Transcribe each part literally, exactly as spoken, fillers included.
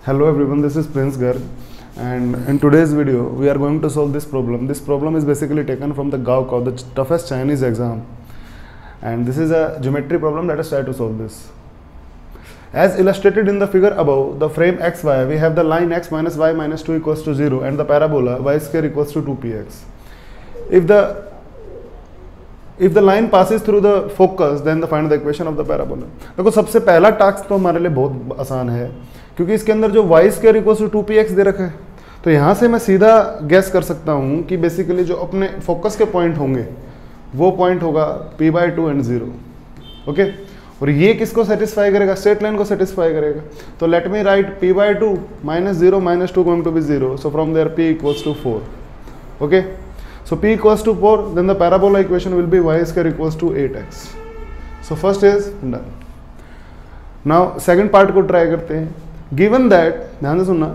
Hello everyone, this is Prince Garg, and in today's video we are going to solve this problem. This problem is basically taken from the Gaokao, the toughest Chinese exam, and this is a geometry problem. Let us try to solve this. As illustrated in the figure above, the frame xy, we have the line x minus y minus two equals to zero and the parabola y square equals to two p x. If the if the line passes through the focus, then the find the equation of the parabola. देखो सबसे पहला task तो हमारे लिए बहुत आसान है, क्योंकि इसके अंदर जो y square equals to two p x दे रखा है, तो यहाँ से मैं सीधा गैस कर सकता हूँ कि बेसिकली जो अपने फोकस के पॉइंट होंगे वो पॉइंट होगा p by two and zero. Okay, और ये किसको सेटिस्फाई करेगा? स्ट्रेट लाइन को सेटिस्फाई करेगा. तो let me write p by two minus zero minus two going to be zero, so from there p equals to four. Okay, so p equals to four, then the parabola equation will be y square equals to eight x. So first is done. Now second part को try करते हैं. Given that, ध्यान से सुनना,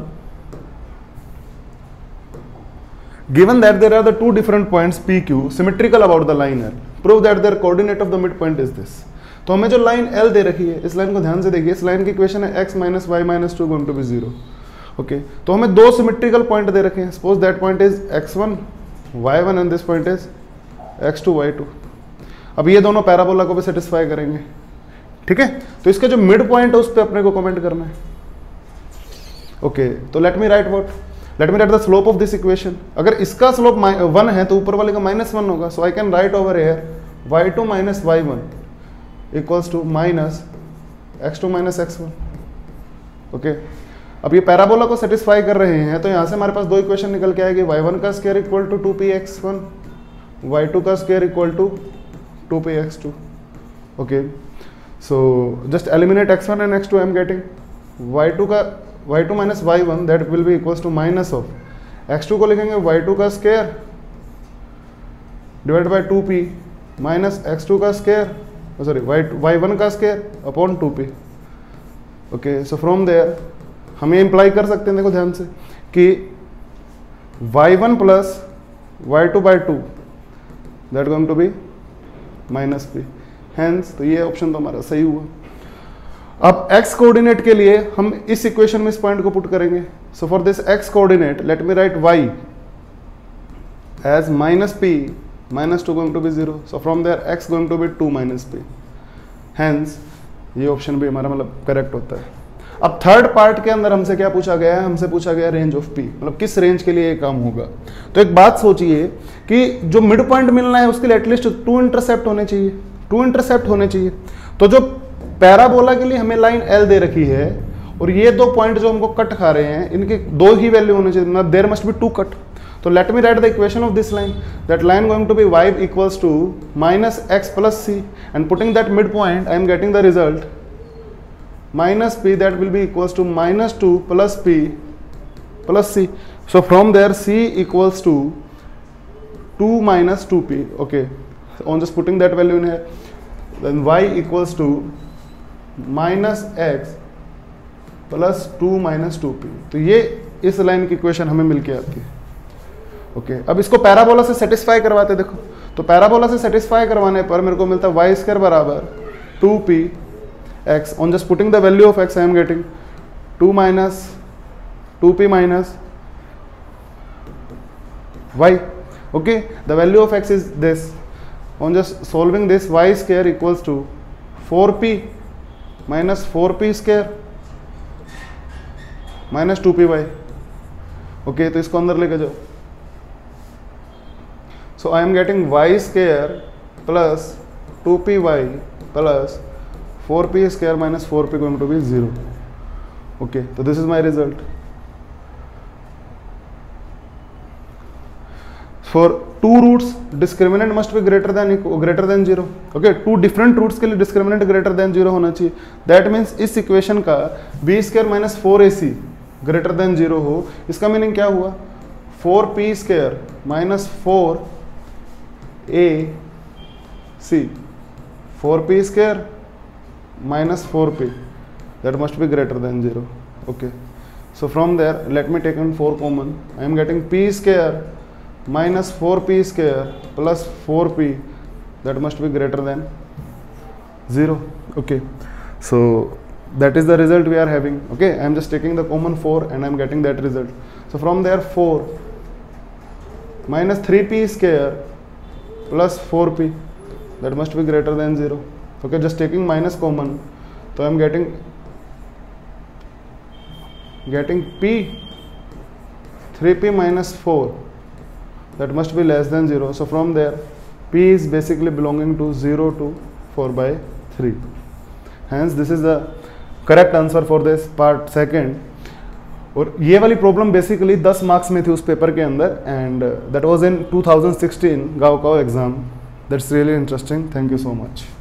given that there are the two different points p q symmetrical about the line L, prove that their coordinate of the midpoint is this. तो हमें जो line L दे रखी है, इस लाइन को ध्यान से देखिए. इस लाइन की इक्वेशन है x minus y minus two going to be zero. Okay, तो हमें दो सिमेट्रिकल पॉइंट दे रखे हैं. Suppose that point is x one y one and this point is x two y two. अब ये दोनों पैराबोला को भी सेटिस्फाई करेंगे. ठीक है, तो इसका जो मिड पॉइंट है उस पर अपने को कमेंट करना है. ओके, तो let me write what, let me write the slope of this equation. अगर इसका स्लोप वन है तो ऊपर वाले का माइनस वन होगा. So I can write over here y two minus y one equals to minus x two minus x one. Okay, अब ये पैराबोला को सेटिस्फाई कर रहे हैं, तो यहाँ से हमारे पास दो इक्वेशन निकल के आएगी. वाई वन का square equal to two p x one, y two का square equal to two p x two. Okay, so just eliminate x one and x two. I am getting y two का y two minus y one, that will be equals to minus of x two को लिखेंगे y two का square divide by two p minus x two का square, sorry Y Y one का square upon two p. Okay, so from there हम ये imply कर सकते हैं, देखो ध्यान से, कि y one plus y two by two that going to be minus p. Hence तो ये ऑप्शन तो हमारा सही हुआ. अब x कोऑर्डिनेट के लिए हम इस इक्वेशन में इस पॉइंट को पुट करेंगे. So for this x coordinate let me write y as minus p minus two going to be zero. So from there x going to be two minus p. Hence ये option भी हमारा मतलब correct होता है. अब third part के अंदर हमसे क्या पूछा गया है? हमसे पूछा गया रेंज ऑफ पी, मतलब किस रेंज के लिए ये काम होगा. तो एक बात सोचिए कि जो मिड पॉइंट मिलना है उसके लिए एटलीस्ट टू इंटरसेप्ट होने चाहिए. टू इंटरसेप्ट होने चाहिए. तो जो पैराबोला के लिए हमें लाइन एल दे रखी है और ये दो पॉइंट जो हमको कट खा रहे हैं, इनके दो ही वैल्यू होने चाहिए, मतलब there must be two cut. तो let me write the equation of this line. That line going to be y equals to minus x plus c, and putting that mid point I am getting the result minus p, that will be equals to minus two plus p plus c. So from there c equals to two minus two p. Okay, so on just putting that value in here, then y equals to minus x plus two minus two p. तो ये इस line की equation हमें मिल के आती है. Okay okay, अब इसको पैराबोला से सेटिस्फाई करवाते. देखो, तो पैराबोला से सेटिस्फाई करवाने पर मेरे को मिलता है वाई स्क्वायर बराबर two p x. On just putting the value of x, I am getting two minus two p minus y. Okay, the value of x is this. On just solving this, y square equals to four p minus four p square minus two p y. Okay, तो इसको अंदर लेके जाओ. So I am getting y square plus two p y plus four p square minus four p going to be zero. Okay, so this is my result. For two roots, discriminant must be greater than greater than zero. Okay, two different roots के लिए discriminant greater than zero होना चाहिए. That means इस equation का b square minus four a c greater than zero हो. इसका meaning क्या हुआ? four p square minus four a c, four p square minus four p, that must be greater than zero. Okay, so from there let me take in four common. I am getting p square minus four p square plus four p, that must be greater than zero. Okay, so that is the result we are having. Okay, I am just taking the common four and I am getting that result. So from there four minus three p square plus four p, that must be greater than zero. Okay, just taking minus common, so I am getting getting p three p minus four, that must be less than zero. So from there p is basically belonging to zero to four by three. Hence this is the correct answer for this part second. और ये वाली problem basically दस marks में थी उस paper के अंदर, and that was in two thousand sixteen गाँव का exam. That's really interesting. Thank you so much.